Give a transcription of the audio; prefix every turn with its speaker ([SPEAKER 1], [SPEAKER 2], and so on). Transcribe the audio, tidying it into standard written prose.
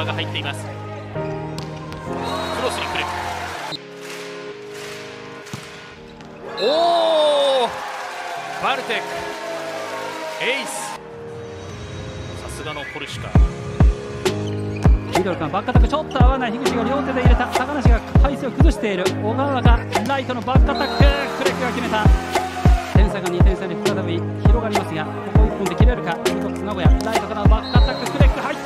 [SPEAKER 1] ーが入っています。クロスに来る。おお、バルテックエース、さすがのポルシュカ。
[SPEAKER 2] ミドルからバックアタック、ちょっと合わない。樋口が両手で入れた。高梨が体勢を崩している。小川がライトのバックアタック、クレックが決めた。点差が2点差に再び広がりますが、ここ1本で切れるか。ミドル名古屋、ライトからのバックアタック、クレック入った。